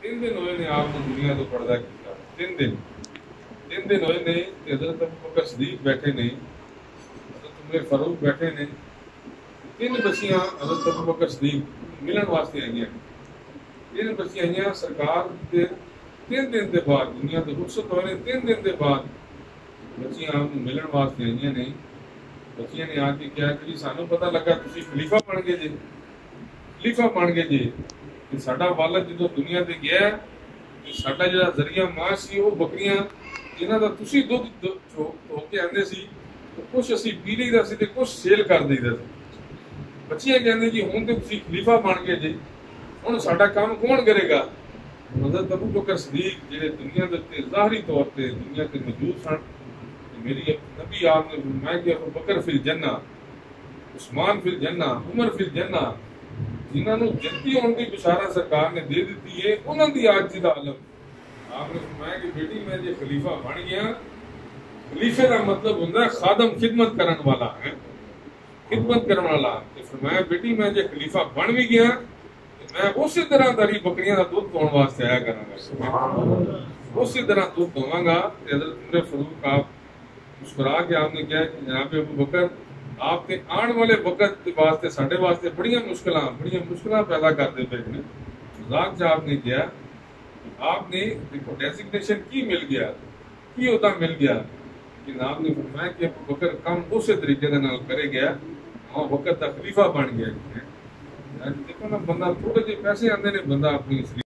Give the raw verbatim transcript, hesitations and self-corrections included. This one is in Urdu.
تین دن ہوئے نے آپ نے دنیا تو پردہ کیا، تین دن تین دن ہوئے نے کہ حضرت ابو بکر صدیق بیٹھے نے، حضرت عمر فاروق بیٹھے نے، تین بچیاں حضرت ابو بکر صدیق ملن واسطے آئی ہیں، تین بچیاں آئی ہیں سرکار کے تین دن کے بعد، دنیا تو رخصت ہوئے نے تین دن کے بعد بچیاں آپ ملن واسطے آئی ہیں نہیں۔ بچیاں نے آ کے کیا کہ جی سانو پتہ لگا تسی خلیفہ بن گئے جی، خلیفہ بن گئے جی، کہ ساڈا والد جدو دنیا تے گیا کہ ساڈا جڑا ذریعہ معاش سی وہ بکریاں جنہاں دا تسی دودھ ہو کے آندے سی تو کچھ اسی پی لئی سی تے کچھ سیل کر دئی دا سی۔ بچیاں کہندے جی ہن تے تسی خلیفہ بن گئے جی، ہن ساڈا کام کون کرے گا؟ حضرت ابو بکر صدیق جڑے دنیا دے ظاہری طور تے دنیا تے موجود سن، میری نبی آپ نے فرمایا کہ ابو بکر فی الجنہ، عثمان فی الجنہ، عمر فی الجنہ، جنہاں نو جنتی ہون دی بشارت سرکار نے دے دیتی ہے انہاں دی آج دا عالم۔ آپ نے فرمایا کہ بیٹی میں جے خلیفہ بن گیا، خلیفے دا مطلب ہوندا ہے خادم، خدمت کرن والا ہے، خدمت کرن والا۔ کہ فرمایا بیٹی میں جے خلیفہ بن بھی گیا میں اسی طرح تاری بکریاں دا دودھ دون واسطے آیا کراں گا، اسی طرح دودھ دواں گا۔ حضرت عمر فاروق آپ مسکرا کے آپ نے کہا کہ جناب ابو بکر آپ کے آن والے وقت واسطے ساڈے واسطے بڑیاں مشکلاں بڑیاں مشکلاں پیدا کرتے پے نے۔ مذاق سے آپ نے کیا آپ نے دیکھو ڈیزگنیشن کی مل گیا، کی ہوتا مل گیا کہ آپ نے فرمایا کہ ابو بکر کم اسی طریقے دے نال کرے گیا، ہاں وقت دا خلیفہ بن گیا۔ دیکھو نا بندہ تھوڑے جے پیسے آندے نے بندہ اپنی